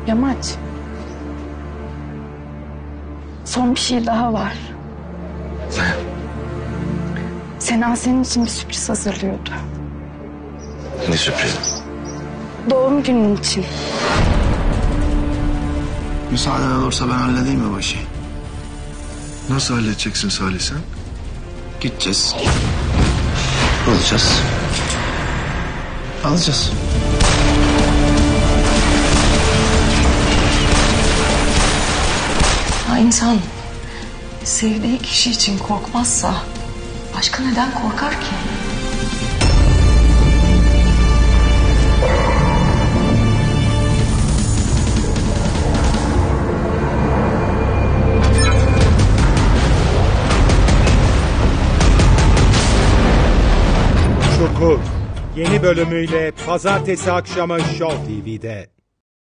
Yamaç. Son bir şey daha var. Sena senin için bir sürpriz hazırlıyordu. Ne sürpriz? Doğum günün için. Müsaaden olursa ben halledeyim mi bu işi? Nasıl halledeceksin Salih sen? Gideceğiz. Alacağız. Alacağız. Ya insan sevdiği kişi için korkmazsa başka neden korkar ki? Çukur yeni bölümüyle pazartesi akşamı Show TV'de.